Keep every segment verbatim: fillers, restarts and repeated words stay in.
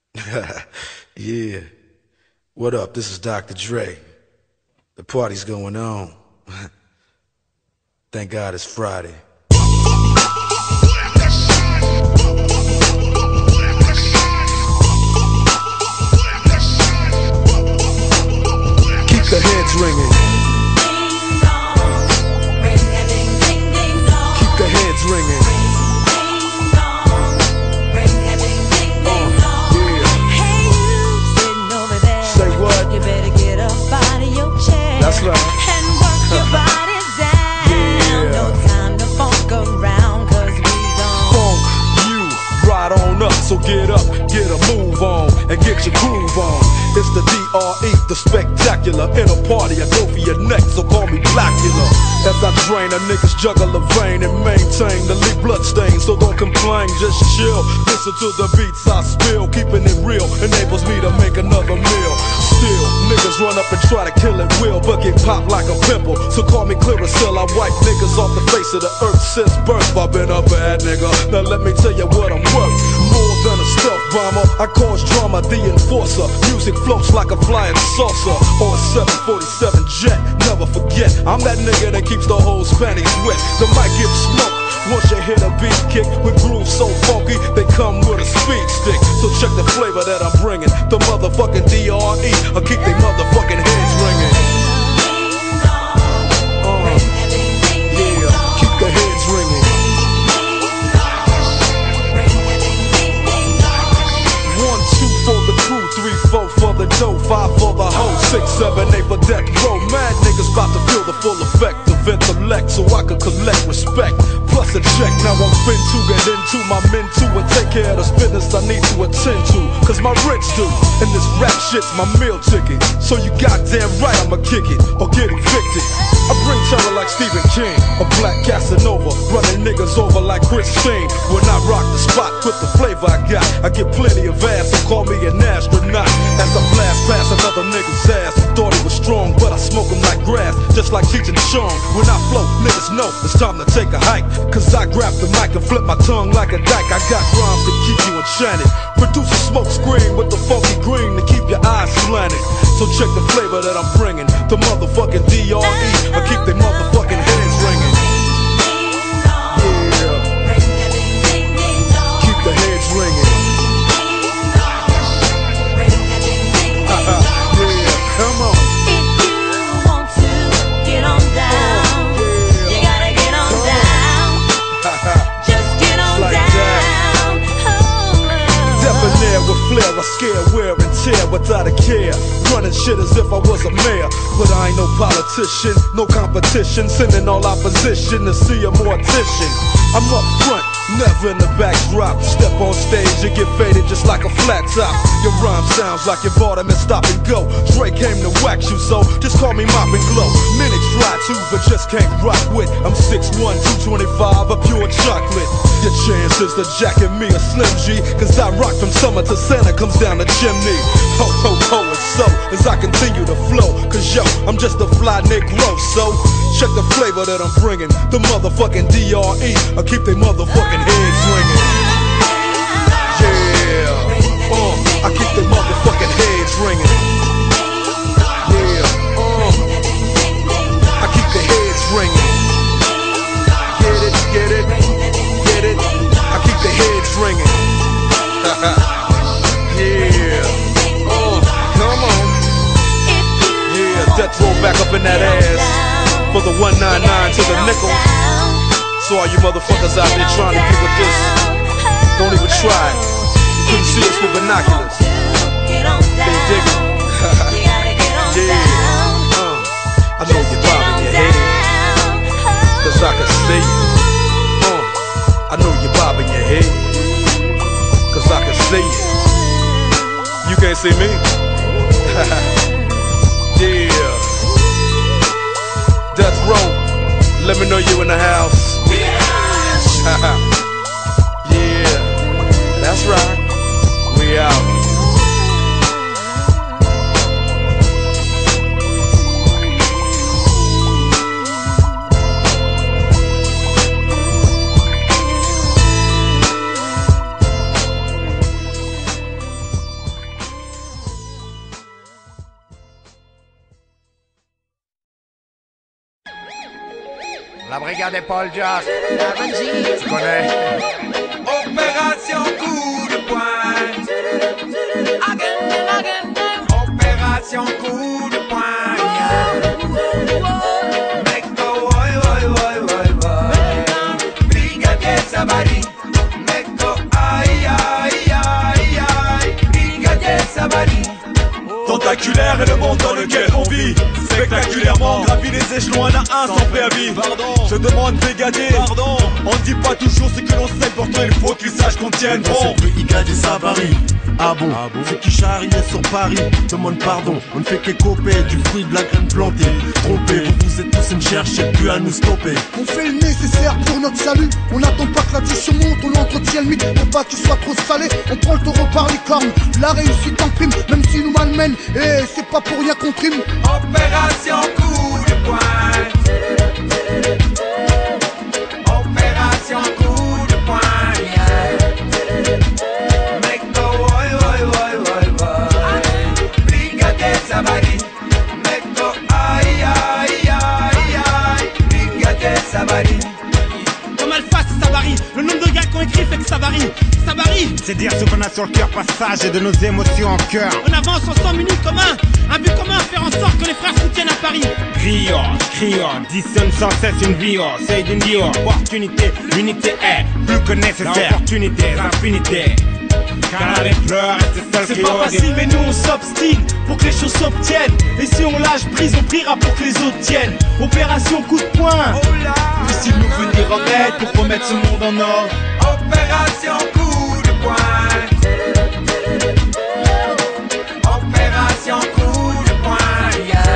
Yeah. What up? This is Doctor Dre. The party's going on. Thank God it's Friday. Keep the heads ringing. Keep the heads ringing. That's right. And work your body down. Yeah. No time to funk around, cause we gon' Funk you right on up. So get up, get a move on, and get your groove on. It's the D R E, the spectacular. In a party, I go for your neck, so call me Blackula. As I drain, a niggas juggle a vein and maintain the lead bloodstain. So don't complain, just chill. Listen to the beats I spill. Keeping it real enables me to make another meal. Still, niggas run up and try to kill it will, but get popped like a pimple. So call me Clearasil, I wipe niggas off the face of the earth since birth. I've been a bad nigga, now let me tell you what I'm worth. More than a stealth bomber, I cause drama, the enforcer. Music floats like a flying saucer or a seven forty-seven jet. Never forget, I'm that nigga that keeps the whole Spanish wet. The mic gives smoke once you hit a beat kick with grooves so funky, they come with a speed stick. So check the flavor that I'm bringing. The motherfucking D R E, I keep they motherfucking heads ringing. Uh, yeah, keep the heads ringing. One, two for the crew, three, four for the dough, five for the hoe, six, seven, eight for death row. Mad niggas about to feel the full effect of intellect, so I can collect respect. Plus a check, now I'm fin to get into my men too and take care of the business I need to attend to. Cause my rich do, and this rap shit's my meal ticket. So you goddamn right I'ma kick it or get evicted. I bring terror like Stephen King, a black Casanova, running niggas over like Christine. When I rock the spot with the flavor I got, I get plenty of ass, so call me an astronaut. As I blast past another nigga's ass, who thought he was strong, but I smoke him like grass, just like Cheech and Chong. When I flow, niggas know it's time to take a hike. Cause I grab the mic and flip my tongue like a dyke. I got rhymes to keep you enchanted. Produce a smoke screen with the funky green to keep your eyes slanted. So check the flavor that I'm bringing. The motherfucking D R E, I keep they motherfucking heads ringing. Yeah, keep the heads ringing. Yeah, come on. With flair, I scare, wear and tear without a care. Running shit as if I was a mayor. But I ain't no politician, no competition. Sending all opposition to see a mortician. I'm up front, never in the backdrop. Step on stage and get faded just like a flat top. Your rhyme sounds like you bought them and stop and go. Dre came to wax you, so just call me Mop and Glow. Many try to, but just can't rock with. I'm six one, two twenty-five, a pure chocolate. Your chances to jack and me a Slim G, cause I rock from summer to Santa comes down the chimney. Ho, ho, ho, and so as I continue to flow, cause yo, I'm just a fly Negro. So check the flavor that I'm bringing. The motherfucking D R E, I keep they motherfucking heads ringing. Yeah, uh, I keep they motherfucking heads ringing. Yeah, uh, I keep the heads ringing. Get it, get it, get it. I keep the heads ringing. Yeah, uh, come on. Yeah, death roll back up in that ass for the one ninety-nine to the nickel. So all you motherfuckers out there trying to get with this, don't even try it. You couldn't see us with binoculars. They dig it. Yeah, uh, I know you're bobbing your head, cause I can see you. Uh, I know you're bobbing your head, cause I can see you. You can't see me. Yeah. Death Row, let me know you in the house. Yeah, that's right. We out. La brigade des Paul Jack. Tu connais. Opération coup de poing. Opération coup de poing. Mecco, oi, oi, oi, oi, oi. Brigadier Savary. Mecco, aïe, aïe, aïe, aïe. Brigadier Savary. Tentaculaire est le monde dans lequel on vit. Spectaculairement, gravit les échelons un à un sans préavis. Pardon, je demande brigadier. Pardon, on ne dit pas toujours ce que l'on sait, pourtant il faut qu'ils sachent qu'on tienne bon. Brigadier Savary. Ah bon, ah bon. Ceux qui charrient sur Paris demandent pardon. On ne fait qu'écoper du fruit de la graine plantée. Trompé, vous, vous êtes tous une cherche, plus à nous stopper. On fait le nécessaire pour notre salut. On n'attend pas que la discussion monte, on entretient le mythe pour pas qu'il soit trop salé. On prend le taureau par les cornes, la réussite en prime, même s'il nous malmène. Et c'est pas pour rien qu'on trime. Opération coup de poing. Opération coup de poing. Mecco, oi, oi, oi, oi, oi. Brigadier Savary. Mecco, aïe, aïe, aïe, aïe. Brigadier Savary. Comme Alpha, c'est Savary. Le nombre de gars qui ont écrit fait que Savary. Savary, c'est dire ce qu'on a sur le cœur, passage et de nos émotions en cœur. On avance ensemble, unis commun. Un but commun, faire en sorte que les frères soutiennent à Paris. Crions, crions, dissonne sans cesse une vie, c'est d'une vie, opportunité, l'unité est plus que nécessaire. Opportunité, infinité. Car avec pleurs, c'est celle qui c'est pas facile, mais nous on s'obstine pour que les choses s'obtiennent. Et si on lâche prise, on priera pour que les autres tiennent. Opération coup de poing. Puisse-t-il nous venir en aide pour remettre ce monde en ordre. Opération coup de poing. Opération coup de poing.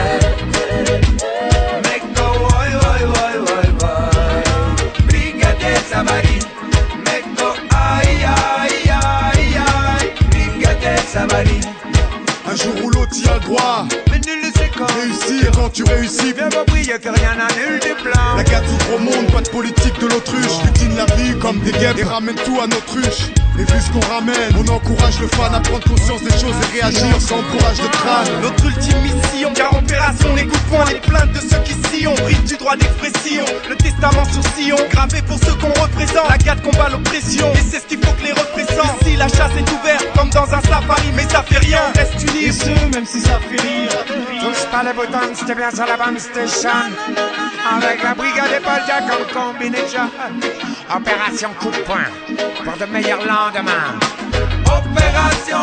Mecco, oi, oi, oi, oi, oi. Brigadier Savary. Mecco, aïe, aïe, aïe, aïe. Brigadier Savary. Un jour ou l'autre y a le droit. Mais nul ne sait quand réussir. Et quand tu réussis, bien compris, y'a que rien n'annule des plans. La gâte ouvre au monde, pas de politique de l'autruche. Butine la vie comme des guêpes et ramène tout à notre ruche. Et vu ce qu'on ramène, on encourage le fan à prendre conscience des choses et réagir sans courage de crâne. Notre ultime mission, car opération les coups de poing, les plaintes de ceux qui sillonnent, bride du droit d'expression. Le testament sur sillon, gravé pour ceux qu'on représente. La gâte combat l'oppression, et c'est ce qu'il faut que les représentent. Ici la chasse est ouverte comme dans un safari, mais ça fait rien, on reste unis. Et ce, même si ça fait rire. Touche pas les boutons, c'était bien sur la bande station. Avec la brigade des Paul Jack en combinaison. Opération coup de poing pour de meilleurs lendemains. Opération